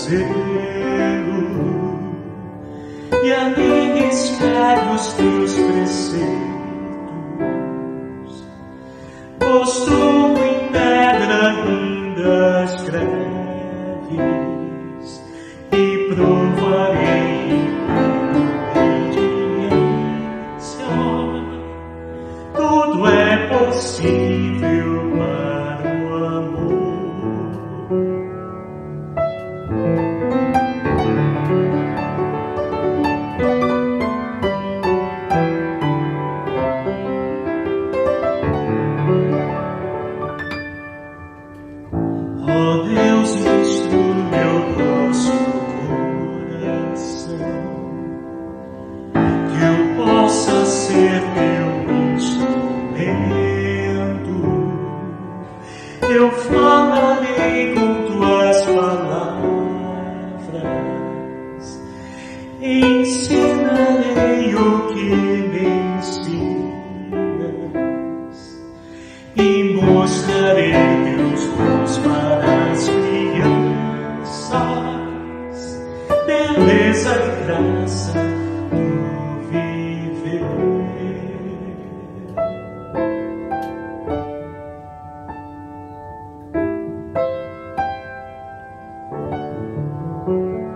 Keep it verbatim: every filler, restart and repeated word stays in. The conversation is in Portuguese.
selo, e ali escreve os teus preceitos, construo em pedra ainda escreves, e provarei obediência. Tudo é possível para o amor. Ó Deus, instrui meu doce coração, que eu possa ser teu instrumento. Eu falarei com tuas palavras, ensinarei o que me ensinas e mostrarei teus dons para as crianças, beleza e graça do viver.